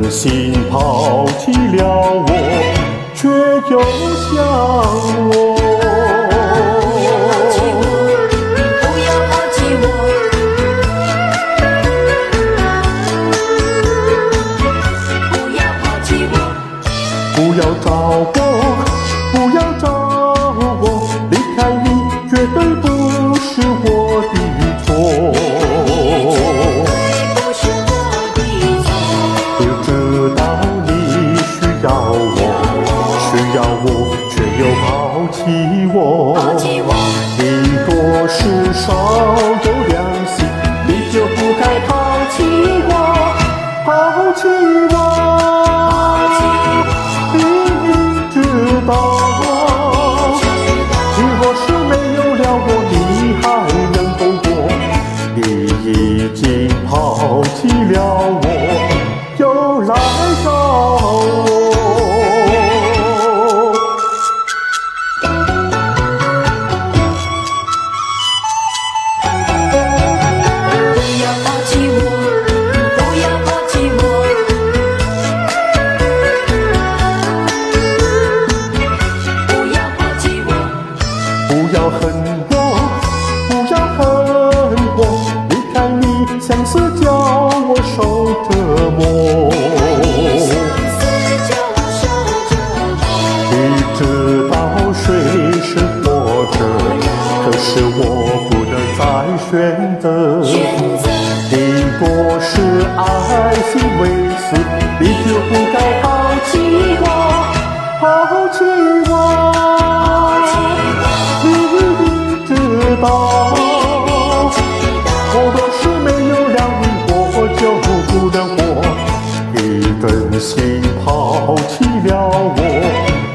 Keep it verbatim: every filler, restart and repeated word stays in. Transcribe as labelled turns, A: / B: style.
A: 真心抛弃了我，却又想我。
B: 不要抛弃我，不要抛弃我，
A: 不要找我，不要找我，离开你绝对不是我的错。却又抛弃我，你若是稍有良心，你就不该抛弃我，抛弃我。你知道，你若是没有了我，你还能够活？你已经抛弃了我，又来找我。不要恨我，不要恨我，离开你像是叫我受折磨。你知道谁是活着，可是我不能再选择。你若是爱心为死，你就不该抛弃我，抛弃我。我若是没有了你，我就不能活。你真心抛弃了我。